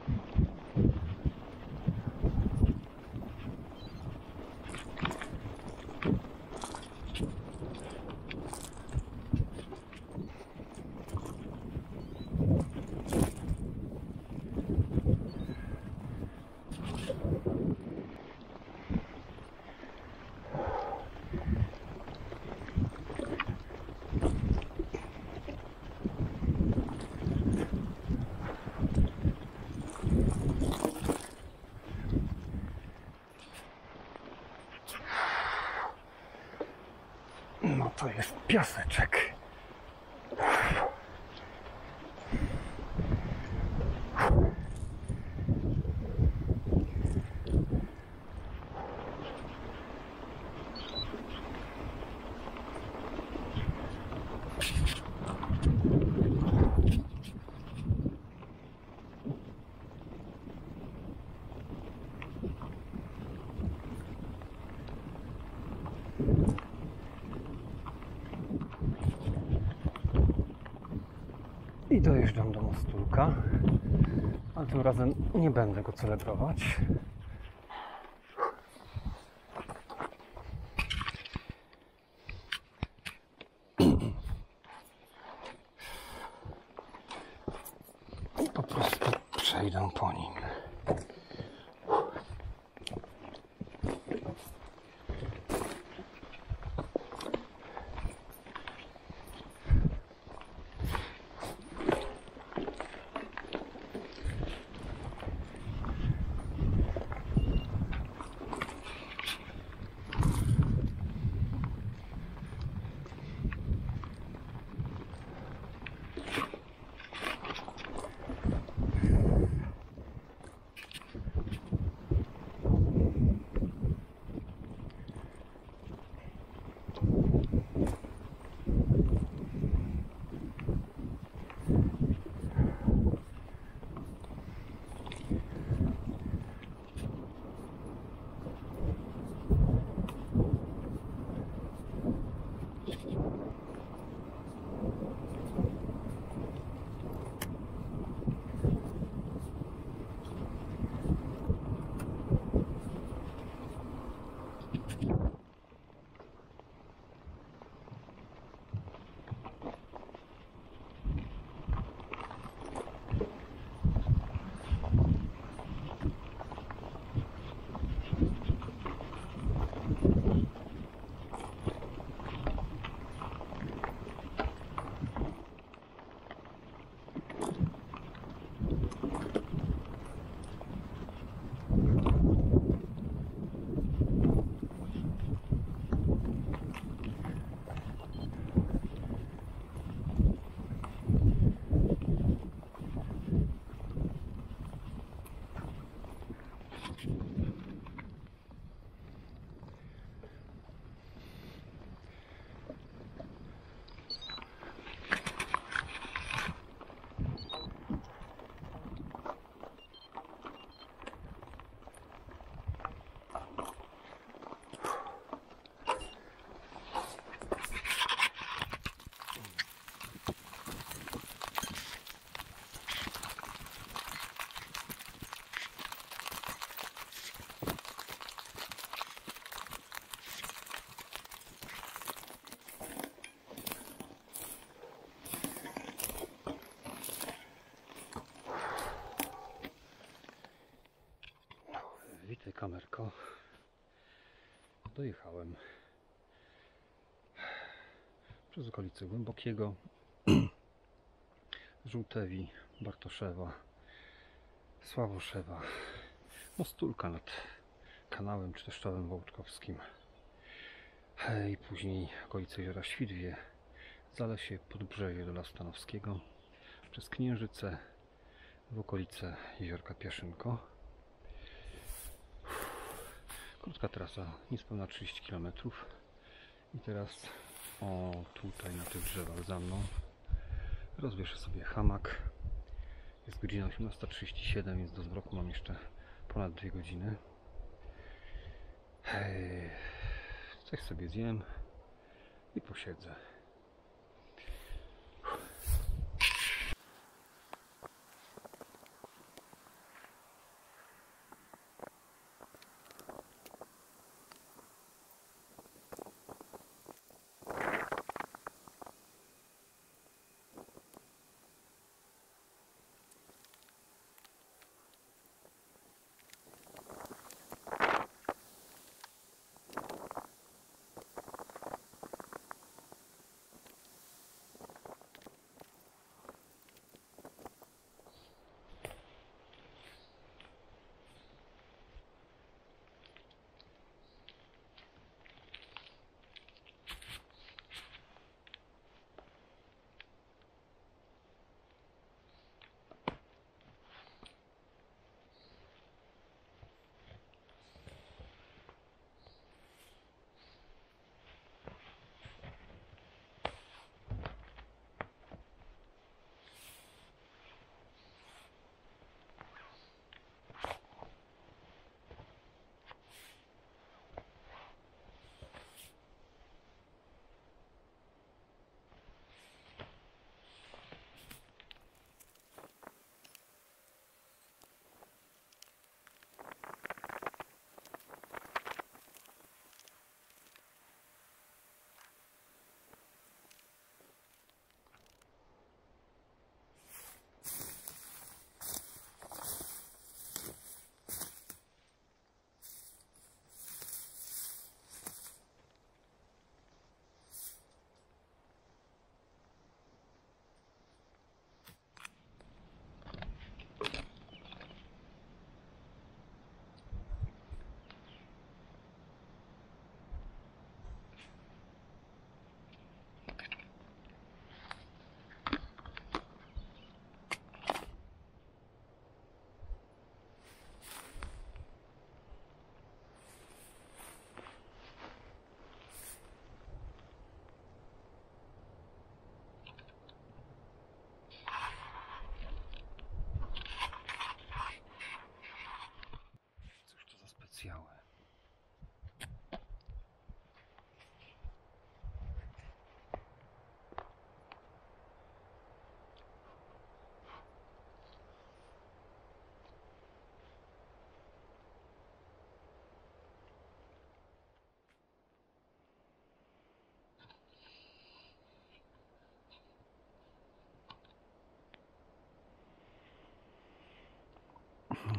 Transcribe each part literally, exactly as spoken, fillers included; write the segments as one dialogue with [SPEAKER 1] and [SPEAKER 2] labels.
[SPEAKER 1] No to jest piaseczek. I dojeżdżam do Mostulka, ale tym razem nie będę go celebrować. I po prostu przejdę po nim. Witaj, kamerko. Dojechałem przez okolice Głębokiego, Żółtewi, Bartoszewa, Sławoszewa, Mostulka nad kanałem czy też Czawem Wołczkowskim i później okolice Jeziora Świdwie, Zalesie, Podbrzeże do Lasu Stanowskiego, przez Kniężyce w okolice Jeziorka Piaszynko. Krótka trasa, niespełna trzydzieści kilometrów. I teraz o tutaj na tych drzewach za mną rozwieszę sobie hamak. Jest godzina osiemnasta trzydzieści siedem, więc do zmroku mam jeszcze ponad dwie godziny. Coś sobie zjem i posiedzę.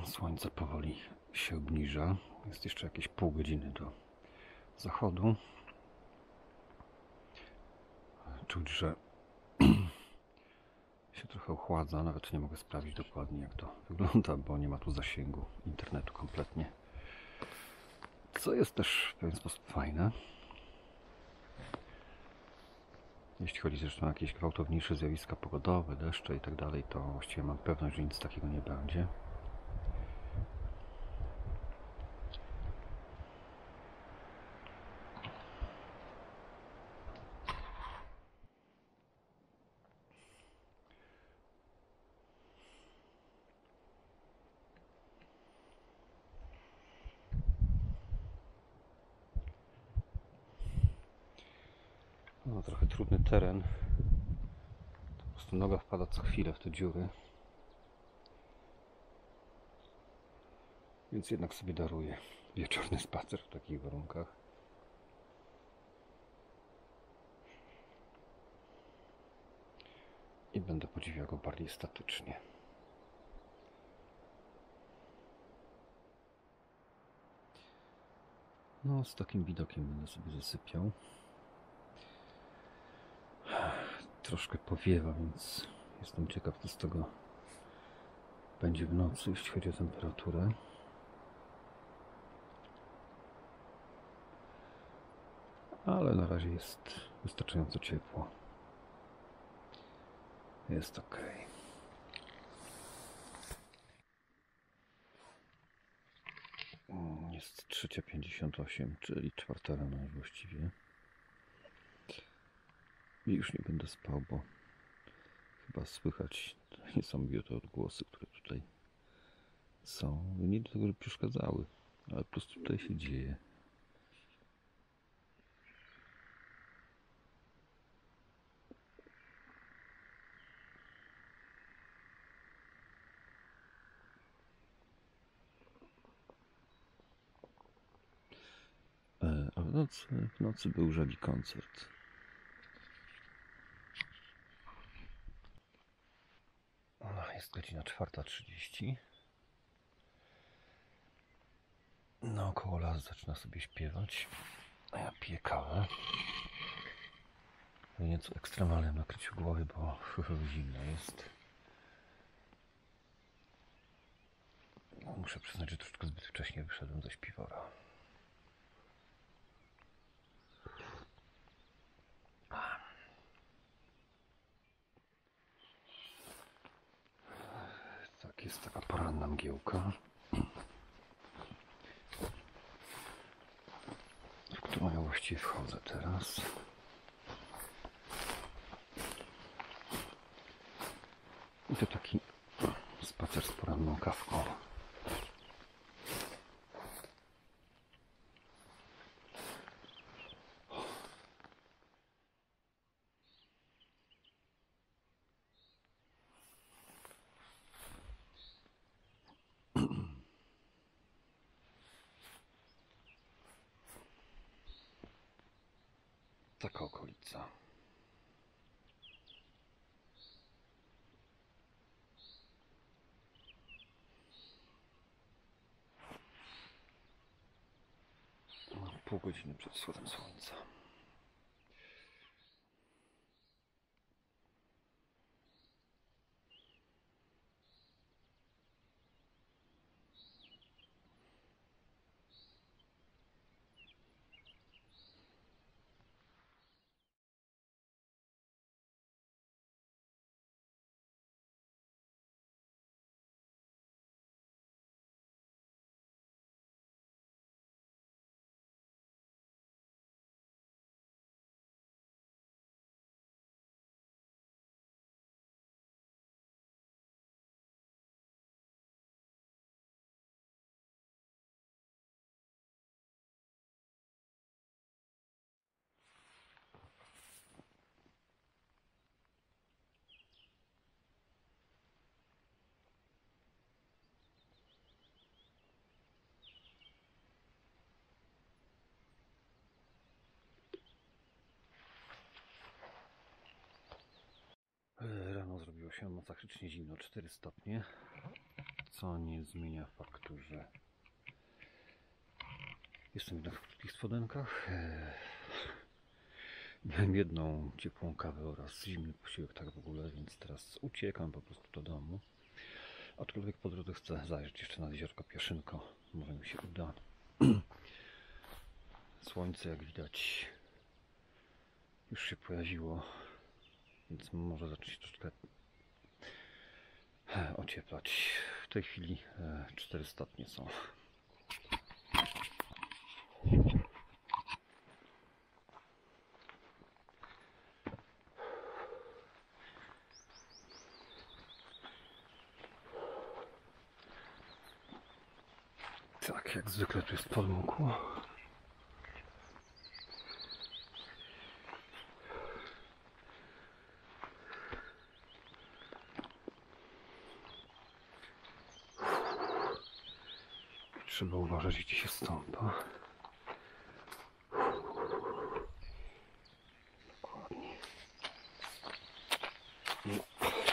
[SPEAKER 1] Słońce powoli się obniża. Jest jeszcze jakieś pół godziny do zachodu. Czuć, że się trochę ochładza. Nawet nie mogę sprawdzić dokładnie, jak to wygląda, bo nie ma tu zasięgu internetu kompletnie. Co jest też w pewien sposób fajne. Jeśli chodzi zresztą o jakieś gwałtowniejsze zjawiska pogodowe, deszcze i tak dalej, to właściwie mam pewność, że nic takiego nie będzie. No, trochę trudny teren. Po prostu noga wpada co chwilę w te dziury. Więc jednak sobie daruję wieczorny spacer w takich warunkach. I będę podziwiał go bardziej statycznie. No, z takim widokiem będę sobie zasypiał. Troszkę powiewa, więc jestem ciekaw, co z tego będzie w nocy, jeśli chodzi o temperaturę. Ale na razie jest wystarczająco ciepło. Jest ok. Jest trzecia pięćdziesiąt osiem, czyli czwarta rano już właściwie. I już nie będę spał, bo chyba słychać niesamowite odgłosy, które tutaj są. Nie do tego, że przeszkadzały, ale po prostu tutaj się dzieje. A w nocy, w nocy był Żegi koncert. No, jest godzina czwarta trzydzieści. Naokoło las zaczyna sobie śpiewać, a ja piję kawę. W nieco ekstremalnym nakryciu głowy, bo zimno jest. Muszę przyznać, że troszeczkę zbyt wcześnie wyszedłem ze śpiwora. Tak, jest taka poranna mgiełka, w którą ja właściwie wchodzę teraz. I to taki spacer z poranną kawką. Taka okolica. Pół godziny przed wschodem słońca. Rano zrobiło się masakrycznie zimno, cztery stopnie, co nie zmienia faktu, że jestem jednak w krótkich spodenkach. Miałem jedną ciepłą kawę oraz zimny posiłek, tak w ogóle, więc teraz uciekam po prostu do domu. Aczkolwiek po drodze chcę zajrzeć jeszcze na jeziorko Pieszynko. Może mi się uda. Słońce, jak widać, już się pojawiło, więc może zacząć troszkę ocieplać. W tej chwili cztery stopnie są. Tak, jak zwykle tu jest podmokło. Trzeba uważać, gdzie się stąpa. Dokładnie. No.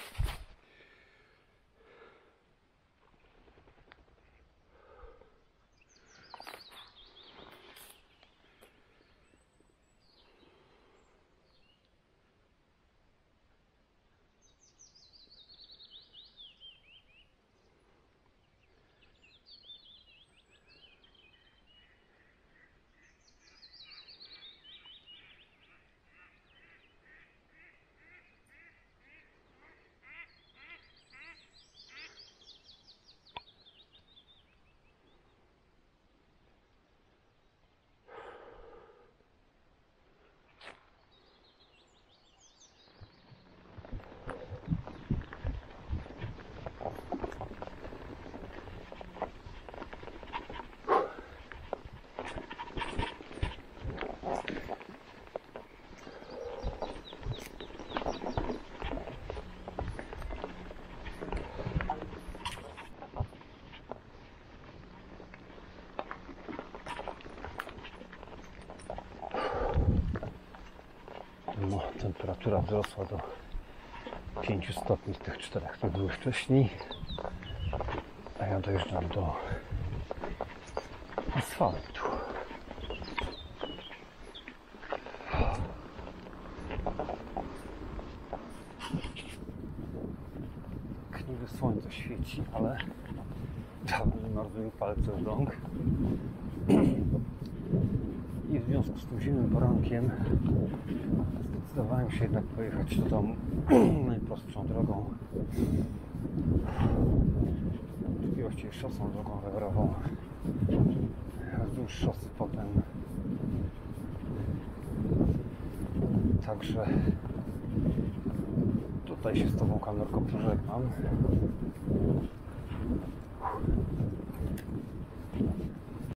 [SPEAKER 1] No, temperatura wzrosła do pięciu stopni z tych czterech, które były wcześniej, a ja dojeżdżam do asfaltu. Niby słońce świeci, ale dawno marzły mi palce w rąk. I w związku z tym zimnym porankiem zdecydowałem się jednak pojechać do domu najprostszą drogą, czyli właściwie szosą drogą rowerową, wzdłuż szosy potem. Także tutaj się z Tobą, kamerko, pożegnam.